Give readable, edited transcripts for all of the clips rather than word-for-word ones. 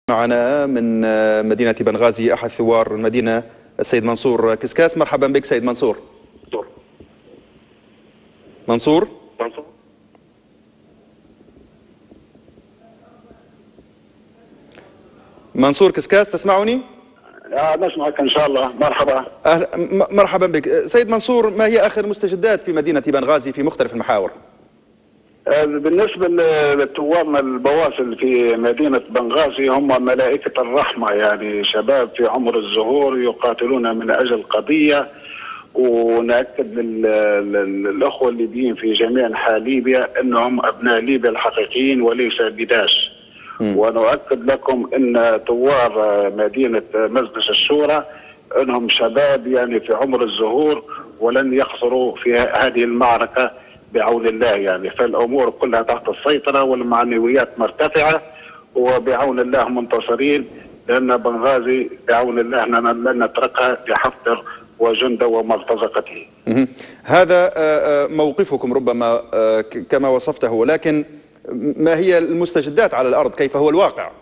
معنا من مدينة بنغازي أحد ثوار المدينة السيد منصور كسكاس. مرحبا بك سيد منصور. منصور كسكاس، تسمعني؟ نسمعك إن شاء الله. مرحبا. مرحبا بك سيد منصور. ما هي آخر المستجدات في مدينة بنغازي في مختلف المحاور؟ بالنسبة لثوارنا البواسل في مدينة بنغازي هم ملائكة الرحمة، يعني شباب في عمر الزهور يقاتلون من أجل قضية. ونأكد للأخوة الليبيين في جميع أنحاء ليبيا أنهم أبناء ليبيا الحقيقيين وليس بداش. ونؤكد لكم أن ثوار مدينة مجلس الشورى أنهم شباب يعني في عمر الزهور ولن يخسروا في هذه المعركة بعون الله، يعني فالأمور كلها تحت السيطرة والمعنويات مرتفعة، وبعون الله منتصرين، لأن بنغازي بعون الله لن نتركها لحفتر وجنده ومرتزقته. هذا موقفكم ربما كما وصفته، ولكن ما هي المستجدات على الأرض؟ كيف هو الواقع؟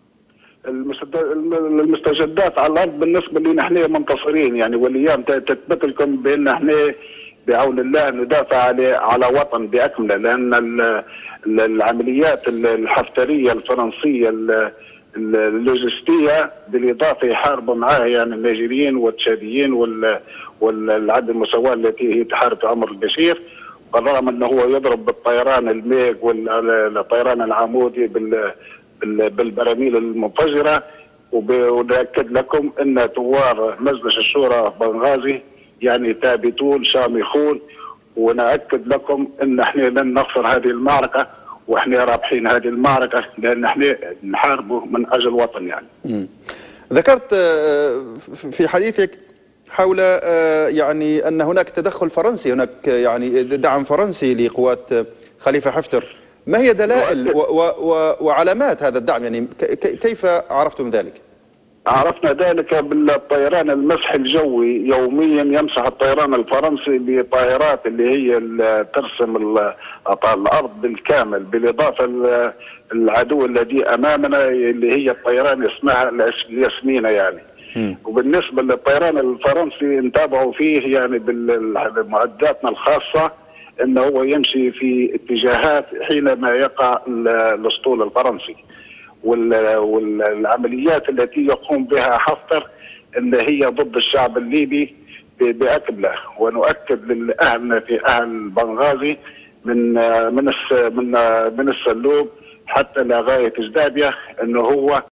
المستجدات على الأرض بالنسبة لنا نحن منتصرين، يعني والأيام تثبت لكم بأن نحن بعون الله ندافع على وطن بأكمله، لأن العمليات الحفترية الفرنسية اللوجستية بالإضافة يحاربوا معاه يعني النيجيريين والتشاديين والعدم المساواة التي هي تحارب عمر البشير، بالرغم أنه هو يضرب بالطيران الميغ والطيران العمودي بالبراميل المنفجرة. ونأكد لكم أن ثوار مجلس الشورى بنغازي يعني ثابتون شامخون، ونأكد لكم أن احنا لن نخسر هذه المعركة، واحنا رابحين هذه المعركة لأن احنا نحاربه من أجل الوطن. يعني ذكرت في حديثك حول يعني أن هناك تدخل فرنسي، هناك يعني دعم فرنسي لقوات خليفة حفتر. ما هي دلائل وعلامات هذا الدعم؟ يعني كيف عرفتم ذلك؟ عرفنا ذلك بالطيران المسح الجوي، يوميا يمسح الطيران الفرنسي بطائرات اللي هي ترسم الارض بالكامل، بالاضافه للعدو الذي امامنا اللي هي الطيران اسمها الياسمينه يعني. وبالنسبه للطيران الفرنسي نتابعوا فيه يعني بمعداتنا الخاصه انه هو يمشي في اتجاهات حينما يقع الاسطول الفرنسي، والعمليات التي يقوم بها حفتر اللي هي ضد الشعب الليبي باكمله. ونؤكد لاهلنا في اهل بنغازي من السلوب حتى لغايه جدابيه انه هو